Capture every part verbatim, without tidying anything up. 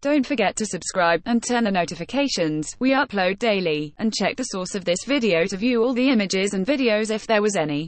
Don't forget to subscribe, and turn the notifications. We upload daily, and check the source of this video to view all the images and videos if there was any.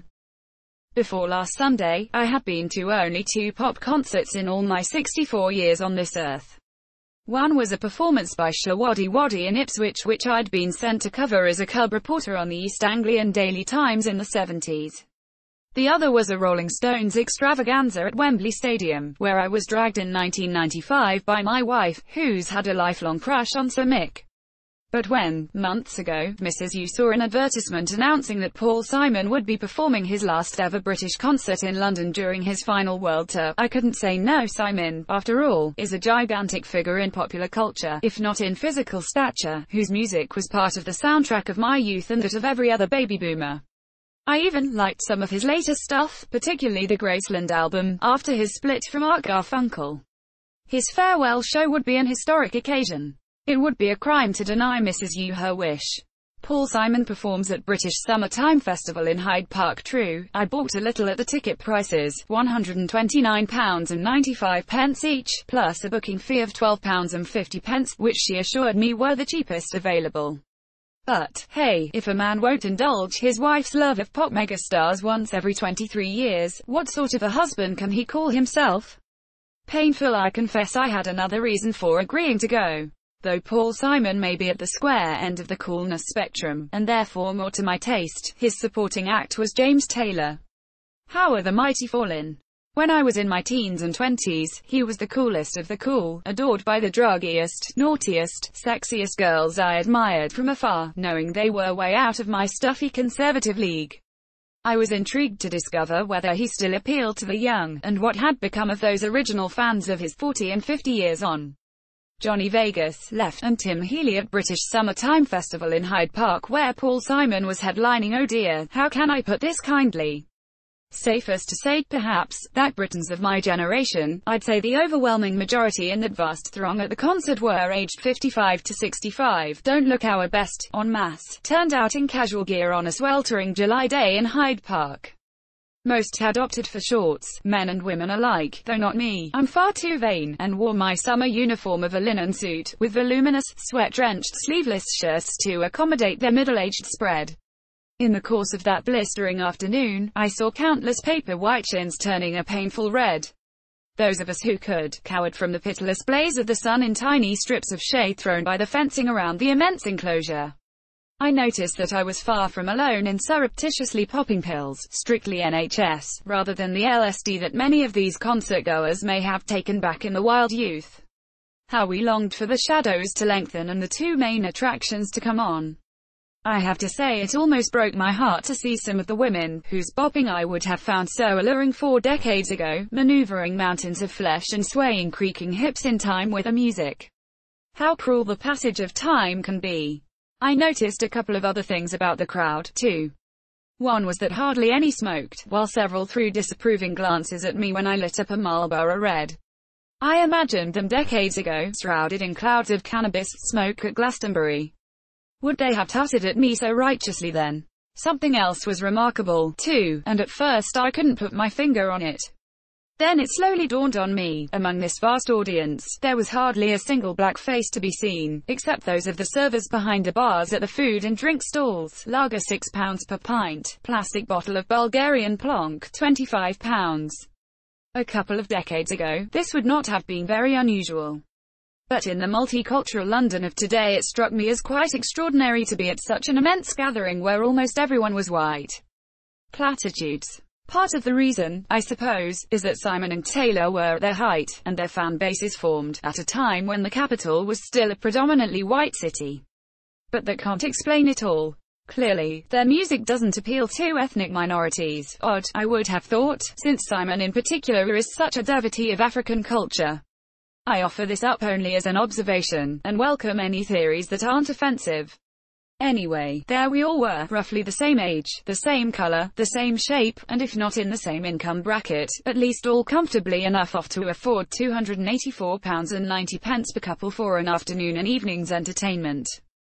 Before last Sunday, I had been to only two pop concerts in all my sixty-four years on this earth. One was a performance by Showaddywaddy in Ipswich, which I'd been sent to cover as a cub reporter on the East Anglian Daily Times in the seventies. The other was a Rolling Stones extravaganza at Wembley Stadium, where I was dragged in nineteen ninety-five by my wife, who's had a lifelong crush on Sir Mick. But when, months ago, Missus U saw an advertisement announcing that Paul Simon would be performing his last ever British concert in London during his final world tour, I couldn't say no. Simon, after all, is a gigantic figure in popular culture, if not in physical stature, whose music was part of the soundtrack of my youth and that of every other baby boomer. I even liked some of his later stuff, particularly the Graceland album, after his split from Art Garfunkel. His farewell show would be an historic occasion. It would be a crime to deny Missus U her wish. Paul Simon performs at British Summertime Festival in Hyde Park. True, I bought a little at the ticket prices, one hundred twenty-nine pounds ninety-five each, plus a booking fee of twelve pounds fifty, which she assured me were the cheapest available. But, hey, if a man won't indulge his wife's love of pop megastars once every twenty-three years, what sort of a husband can he call himself? Painful, I confess I had another reason for agreeing to go. Though Paul Simon may be at the square end of the coolness spectrum, and therefore more to my taste, his supporting act was James Taylor. How are the mighty fallen? When I was in my teens and twenties, he was the coolest of the cool, adored by the druggiest, naughtiest, sexiest girls I admired from afar, knowing they were way out of my stuffy conservative league. I was intrigued to discover whether he still appealed to the young, and what had become of those original fans of his forty and fifty years on. Johnny Vegas left, and Tim Healy at British Summertime Festival in Hyde Park, where Paul Simon was headlining. Oh dear, how can I put this kindly? Safest to say, perhaps, that Britons of my generation, I'd say the overwhelming majority in that vast throng at the concert, were aged fifty-five to sixty-five. Don't look our best, en masse, turned out in casual gear on a sweltering July day in Hyde Park. Most had opted for shorts, men and women alike, though not me. I'm far too vain, and wore my summer uniform of a linen suit, with voluminous, sweat-drenched, sleeveless shirts to accommodate their middle-aged spread. In the course of that blistering afternoon, I saw countless paper white chins turning a painful red. Those of us who could, cowered from the pitiless blaze of the sun in tiny strips of shade thrown by the fencing around the immense enclosure. I noticed that I was far from alone in surreptitiously popping pills, strictly N H S, rather than the L S D that many of these concert-goers may have taken back in the wild youth. How we longed for the shadows to lengthen and the two main attractions to come on. I have to say it almost broke my heart to see some of the women, whose bopping I would have found so alluring four decades ago, maneuvering mountains of flesh and swaying creaking hips in time with the music. How cruel the passage of time can be. I noticed a couple of other things about the crowd, too. One was that hardly any smoked, while several threw disapproving glances at me when I lit up a Marlboro Red. I imagined them decades ago, shrouded in clouds of cannabis smoke at Glastonbury. Would they have tutted at me so righteously then? Something else was remarkable, too, and at first I couldn't put my finger on it. Then it slowly dawned on me, among this vast audience, there was hardly a single black face to be seen, except those of the servers behind the bars at the food and drink stalls. Lager six pounds per pint, plastic bottle of Bulgarian plonk, twenty-five pounds. A couple of decades ago, this would not have been very unusual. But in the multicultural London of today it struck me as quite extraordinary to be at such an immense gathering where almost everyone was white. Platitudes. Part of the reason, I suppose, is that Simon and Taylor were at their height, and their fan bases formed, at a time when the capital was still a predominantly white city. But that can't explain it all. Clearly, their music doesn't appeal to ethnic minorities. Odd, I would have thought, since Simon in particular is such a devotee of African culture. I offer this up only as an observation, and welcome any theories that aren't offensive. Anyway, there we all were, roughly the same age, the same color, the same shape, and if not in the same income bracket, at least all comfortably enough off to afford two hundred eighty-four pounds ninety per couple for an afternoon and evening's entertainment.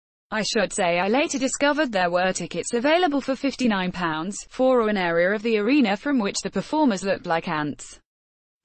I should say I later discovered there were tickets available for fifty-nine pounds, for an area of the arena from which the performers looked like ants.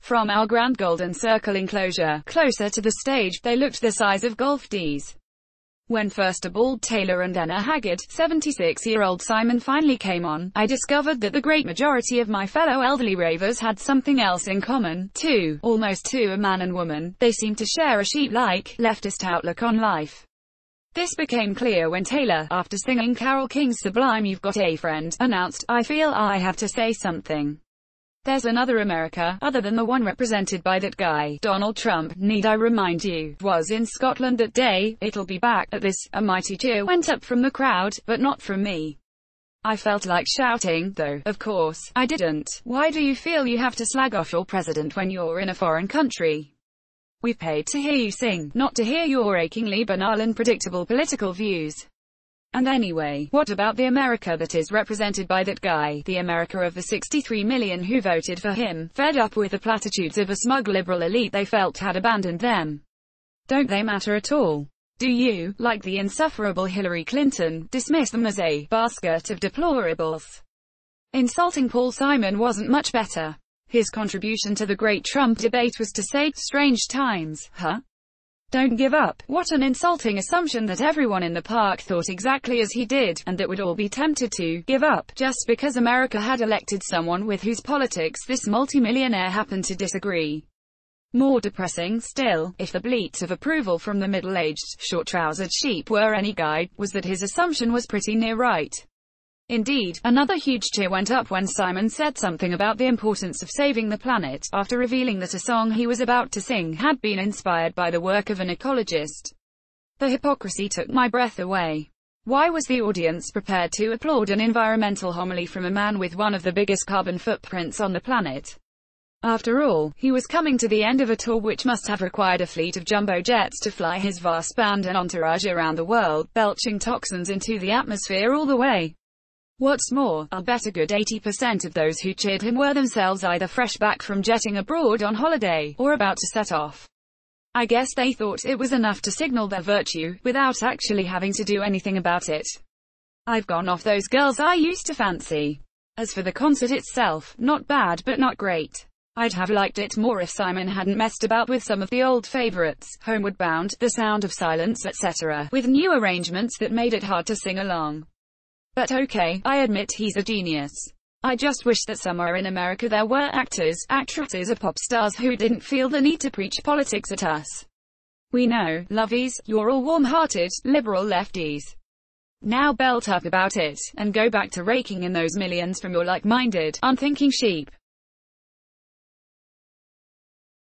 From our grand golden circle enclosure, closer to the stage, they looked the size of golf tees. When first a bald Taylor and then a haggard, seventy-six-year-old Simon finally came on, I discovered that the great majority of my fellow elderly ravers had something else in common, too. Almost to a man and woman, they seemed to share a sheep-like, leftist outlook on life. This became clear when Taylor, after singing Carole King's sublime "You've Got a Friend," announced, "I feel I have to say something. There's another America, other than the one represented by that guy, Donald Trump. Need I remind you, was in Scotland that day, it'll be back." At this, a mighty cheer went up from the crowd, but not from me. I felt like shouting, though, of course, I didn't. Why do you feel you have to slag off your president when you're in a foreign country? We've paid to hear you sing, not to hear your achingly banal and predictable political views. And anyway, what about the America that is represented by that guy, the America of the sixty-three million who voted for him, fed up with the platitudes of a smug liberal elite they felt had abandoned them? Don't they matter at all? Do you, like the insufferable Hillary Clinton, dismiss them as a basket of deplorables? Insulting Paul Simon wasn't much better. His contribution to the great Trump debate was to say, "Strange times, huh? Don't give up." What an insulting assumption that everyone in the park thought exactly as he did, and that would all be tempted to give up, just because America had elected someone with whose politics this multimillionaire happened to disagree. More depressing still, if the bleats of approval from the middle-aged, short-trousered sheep were any guide, was that his assumption was pretty near right. Indeed, another huge cheer went up when Simon said something about the importance of saving the planet, after revealing that a song he was about to sing had been inspired by the work of an ecologist. The hypocrisy took my breath away. Why was the audience prepared to applaud an environmental homily from a man with one of the biggest carbon footprints on the planet? After all, he was coming to the end of a tour which must have required a fleet of jumbo jets to fly his vast band and entourage around the world, belching toxins into the atmosphere all the way. What's more, I'll bet a good eighty percent of those who cheered him were themselves either fresh back from jetting abroad on holiday, or about to set off. I guess they thought it was enough to signal their virtue, without actually having to do anything about it. I've gone off those girls I used to fancy. As for the concert itself, not bad but not great. I'd have liked it more if Simon hadn't messed about with some of the old favorites, Homeward Bound, The Sound of Silence, et cetera, with new arrangements that made it hard to sing along. But okay, I admit he's a genius. I just wish that somewhere in America there were actors, actresses or pop stars who didn't feel the need to preach politics at us. We know, lovies, you're all warm-hearted, liberal lefties. Now belt up about it, and go back to raking in those millions from your like-minded, unthinking sheep.